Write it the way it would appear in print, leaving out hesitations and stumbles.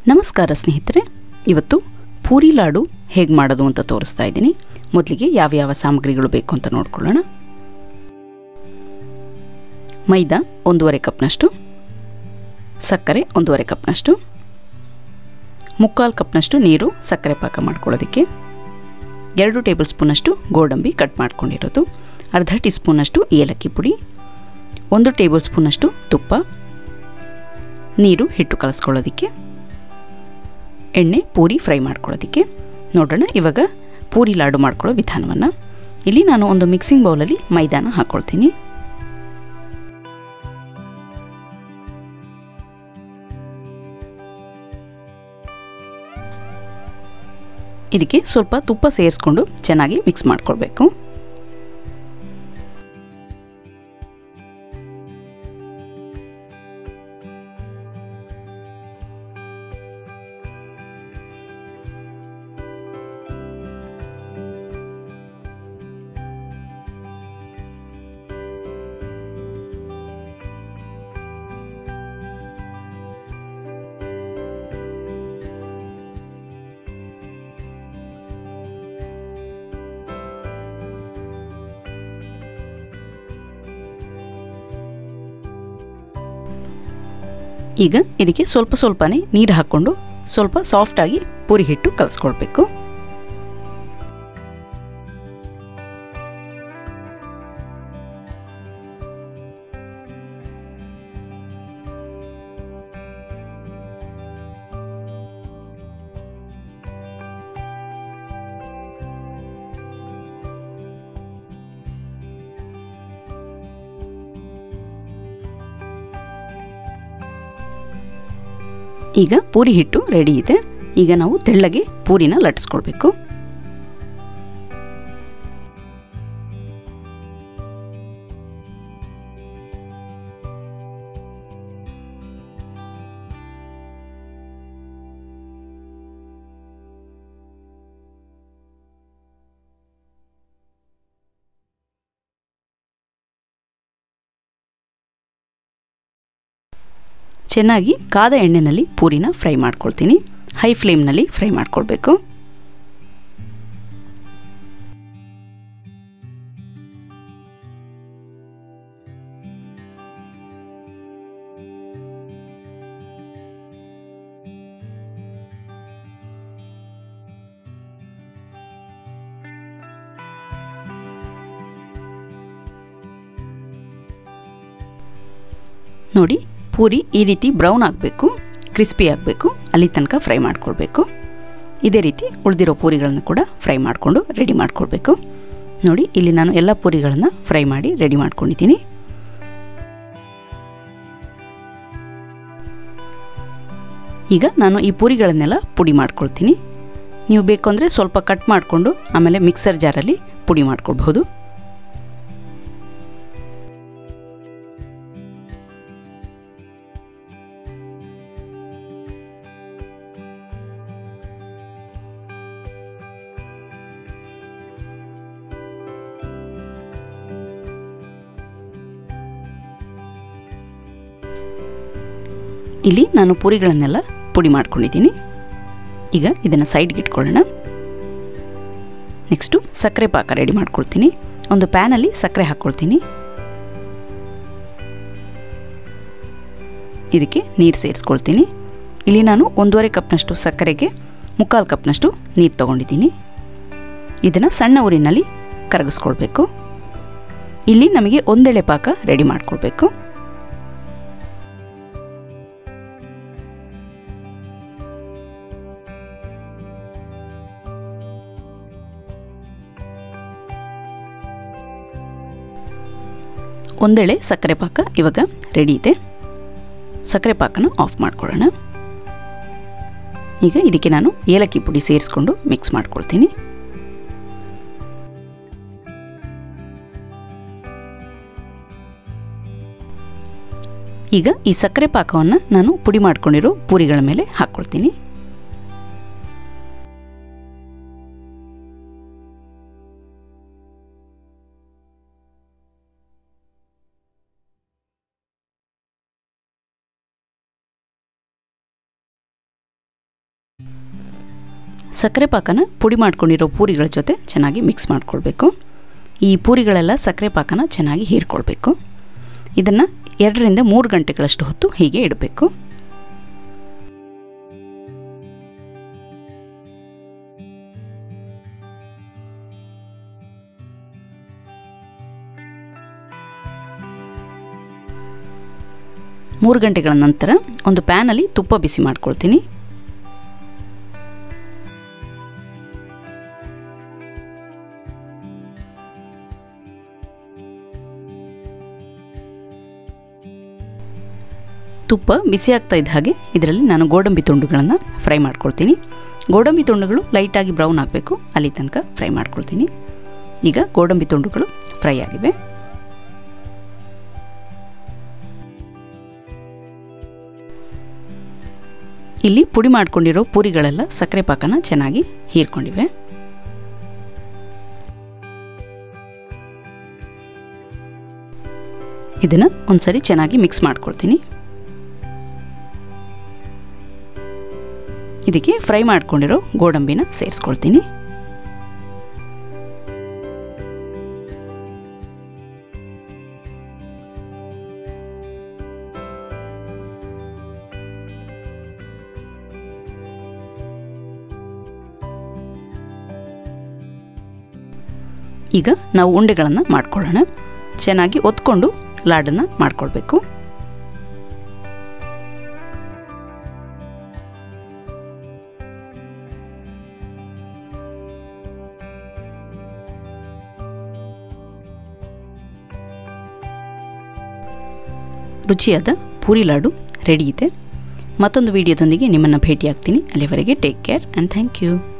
ನಮಸ್ಕಾರ ಸ್ನೇಹಿತರೆ, ಇವತ್ತು ಪೂರಿ ಲಾಡು ಹೇಗೆ ಮಾಡೋದು ಅಂತ ತೋರಿಸ್ತಾ ಇದ್ದೀನಿ. ಮೊದಲಿಗೆ ಯಾವ ಸಾಮಗ್ರಿಗಳು ಬೇಕು ಅಂತ ನೋಡ್ಕೊಳ್ಳೋಣ. ಮೈದಾ 1.5 ಕಪ್ನಷ್ಟು, ಸಕ್ಕರೆ 1.5 ಕಪ್ನಷ್ಟು, 3/4 ಕಪ್ನಷ್ಟು ನೀರು ಸಕ್ಕರೆ ಪಾಕ ಮಾಡ್ಕೊಳ್ಳೋದಕ್ಕೆ, 2 ಟೇಬಲ್ ಸ್ಪೂನಷ್ಟು ಗೋಡಂಬಿ ಕಟ್ ಮಾಡ್ಕೊಂಡಿರೋದು, ಅರ್ಧ ಟೀ ಸ್ಪೂನಷ್ಟು ಏಲಕ್ಕಿ ಪುಡಿ, 1 ಟೇಬಲ್ ಸ್ಪೂನಷ್ಟು ತುಪ್ಪ, ನೀರು ಹಿಟ್ಟು ಕಲಸ್ಕೊಳ್ಳೋದಕ್ಕೆ, ಎಣ್ಣೆ ಪೂರಿ ಫ್ರೈ ಮಾಡ್ಕೊಳ್ಳೋದಕ್ಕೆ. ನೋಡೋಣ ಇವಾಗ ಪೂರಿ ಲಾಡು ಮಾಡ್ಕೊಳ್ಳೋ ವಿಧಾನವನ್ನು. ಇಲ್ಲಿ ನಾನು ಒಂದು ಮಿಕ್ಸಿಂಗ್ ಬೌಲಲ್ಲಿ ಮೈದಾನ ಹಾಕ್ಕೊಳ್ತೀನಿ. ಇದಕ್ಕೆ ಸ್ವಲ್ಪ ತುಪ್ಪ ಸೇರಿಸ್ಕೊಂಡು ಚೆನ್ನಾಗಿ ಮಿಕ್ಸ್ ಮಾಡ್ಕೊಳ್ಬೇಕು. ಈಗ ಇದಕ್ಕೆ ಸ್ವಲ್ಪನೇ ನೀರು ಹಾಕ್ಕೊಂಡು ಸ್ವಲ್ಪ ಸಾಫ್ಟಾಗಿ ಪೂರಿ ಹಿಟ್ಟು ಕಲಸ್ಕೊಳ್ಬೇಕು. ಈಗ ಪೂರಿ ಹಿಟ್ಟು ರೆಡಿ ಇದೆ. ಈಗ ನಾವು ತೆಳ್ಳಗೆ ಪೂರಿನ ಲಟ್ಟಿಸ್ಕೊಳ್ಬೇಕು. ಚೆನ್ನಾಗಿ ಕಾದ ಎಣ್ಣೆಯಲ್ಲಿ ಪೂರಿನ ಫ್ರೈ ಮಾಡ್ಕೊಳ್ತೀನಿ. ಹೈ ಫ್ಲೇಮ್ನಲ್ಲಿ ಫ್ರೈ ಮಾಡ್ಕೊಳ್ಬೇಕು. ನೋಡಿ, ಪೂರಿ ಈ ರೀತಿ ಬ್ರೌನ್ ಆಗಬೇಕು, ಕ್ರಿಸ್ಪಿ ಆಗಬೇಕು, ಅಲ್ಲಿ ತನಕ ಫ್ರೈ ಮಾಡ್ಕೊಳ್ಬೇಕು. ಇದೇ ರೀತಿ ಉಳಿದಿರೋ ಪೂರಿಗಳನ್ನು ಕೂಡ ಫ್ರೈ ಮಾಡಿಕೊಂಡು ರೆಡಿ ಮಾಡ್ಕೊಳ್ಬೇಕು. ನೋಡಿ, ಇಲ್ಲಿ ನಾನು ಎಲ್ಲ ಪೂರಿಗಳನ್ನು ಫ್ರೈ ಮಾಡಿ ರೆಡಿ ಮಾಡ್ಕೊಂಡಿದ್ದೀನಿ. ಈಗ ನಾನು ಈ ಪೂರಿಗಳನ್ನೆಲ್ಲ ಪುಡಿ ಮಾಡ್ಕೊಳ್ತೀನಿ. ನೀವು ಬೇಕು ಅಂದರೆ ಸ್ವಲ್ಪ ಕಟ್ ಮಾಡಿಕೊಂಡು ಆಮೇಲೆ ಮಿಕ್ಸರ್ ಜಾರಲ್ಲಿ ಪುಡಿ ಮಾಡ್ಕೊಳ್ಬಹುದು. ಇಲ್ಲಿ ನಾನು ಪೂರಿಗಳನ್ನೆಲ್ಲ ಪುಡಿ ಮಾಡ್ಕೊಂಡಿದ್ದೀನಿ. ಈಗ ಇದನ್ನು ಸೈಡ್ಗೆ ಇಟ್ಕೊಳ್ಳೋಣ. ನೆಕ್ಸ್ಟು ಸಕ್ಕರೆ ಪಾಕ ರೆಡಿ ಮಾಡ್ಕೊಳ್ತೀನಿ. ಒಂದು ಪ್ಯಾನಲ್ಲಿ ಸಕ್ಕರೆ ಹಾಕ್ಕೊಳ್ತೀನಿ. ಇದಕ್ಕೆ ನೀರು ಸೇರಿಸ್ಕೊಳ್ತೀನಿ. ಇಲ್ಲಿ ನಾನು 1.5 ಕಪ್ನಷ್ಟು ಸಕ್ಕರೆಗೆ 3/4 ಕಪ್ನಷ್ಟು ನೀರು ತೊಗೊಂಡಿದ್ದೀನಿ. ಇದನ್ನು ಸಣ್ಣ ಊರಿನಲ್ಲಿ ಕರಗಿಸ್ಕೊಳ್ಬೇಕು. ಇಲ್ಲಿ ನಮಗೆ ಒಂದೆಳೆ ಪಾಕ ರೆಡಿ ಮಾಡ್ಕೊಳ್ಬೇಕು. ಒಂದೆಳೆ ಸಕ್ಕರೆ ಪಾಕ ಇವಾಗ ರೆಡಿ ಇದೆ. ಸಕ್ಕರೆ ಪಾಕನ ಆಫ್ ಮಾಡ್ಕೊಳ್ಳೋಣ. ಈಗ ಇದಕ್ಕೆ ನಾನು ಏಲಕ್ಕಿ ಪುಡಿ ಸೇರಿಸ್ಕೊಂಡು ಮಿಕ್ಸ್ ಮಾಡ್ಕೊಳ್ತೀನಿ. ಈಗ ಈ ಸಕ್ಕರೆ ಪಾಕವನ್ನು ನಾನು ಪುಡಿ ಮಾಡ್ಕೊಂಡಿರೋ ಪೂರಿಗಳ ಮೇಲೆ ಹಾಕ್ಕೊಳ್ತೀನಿ. ಸಕ್ಕರೆ ಪಾಕನ ಪುಡಿ ಮಾಡ್ಕೊಂಡಿರೋ ಪೂರಿಗಳ ಜೊತೆ ಚೆನ್ನಾಗಿ ಮಿಕ್ಸ್ ಮಾಡ್ಕೊಳ್ಬೇಕು. ಈ ಪೂರಿಗಳೆಲ್ಲ ಸಕ್ಕರೆ ಪಾಕನ ಚೆನ್ನಾಗಿ ಹೀರ್ಕೊಳ್ಬೇಕು. ಇದನ್ನು 2 ರಿಂದ 3 ಗಂಟೆಗಳಷ್ಟು ಹೊತ್ತು ಹೀಗೆ ಇಡಬೇಕು. ಮೂರು ಗಂಟೆಗಳ ನಂತರ ಒಂದು ಪ್ಯಾನಲ್ಲಿ ತುಪ್ಪ ಬಿಸಿ ಮಾಡ್ಕೊಳ್ತೀನಿ. ತುಪ್ಪ ಬಿಸಿ ಆಗ್ತಾ ಇದ್ದ ಹಾಗೆ ಇದರಲ್ಲಿ ನಾನು ಗೋಡಂಬಿ ತುಂಡುಗಳನ್ನು ಫ್ರೈ ಮಾಡ್ಕೊಳ್ತೀನಿ. ಗೋಡಂಬಿ ತುಂಡುಗಳು ಲೈಟಾಗಿ ಬ್ರೌನ್ ಆಗಬೇಕು, ಅಲ್ಲಿ ತನಕ ಫ್ರೈ ಮಾಡ್ಕೊಳ್ತೀನಿ. ಈಗ ಗೋಡಂಬಿ ತುಂಡುಗಳು ಫ್ರೈ ಆಗಿವೆ. ಇಲ್ಲಿ ಪುಡಿ ಮಾಡ್ಕೊಂಡಿರೋ ಪೂರಿಗಳೆಲ್ಲ ಸಕ್ಕರೆ ಪಾಕನ ಚೆನ್ನಾಗಿ ಹೀರ್ಕೊಂಡಿವೆ. ಇದನ್ನು ಒಂದ್ಸರಿ ಚೆನ್ನಾಗಿ ಮಿಕ್ಸ್ ಮಾಡ್ಕೊಳ್ತೀನಿ. ಇದಕ್ಕೆ ಫ್ರೈ ಮಾಡ್ಕೊಂಡಿರೋ ಗೋಡಂಬಿನ ಸೇರಿಸ್ಕೊಳ್ತೀನಿ. ಈಗ ನಾವು ಉಂಡೆಗಳನ್ನು ಮಾಡ್ಕೊಳ್ಳೋಣ. ಚೆನ್ನಾಗಿ ಒತ್ಕೊಂಡು ಲಾಡನ್ನು ಮಾಡ್ಕೊಳ್ಬೇಕು. ರುಚಿಯಾದ ಪೂರಿ ಲಾಡು ರೆಡಿ ಇದೆ. ಮತ್ತೊಂದು ವಿಡಿಯೋದೊಂದಿಗೆ ನಿಮ್ಮನ್ನು ಭೇಟಿಯಾಗ್ತೀನಿ. ಅಲ್ಲಿವರೆಗೆ take care and thank you.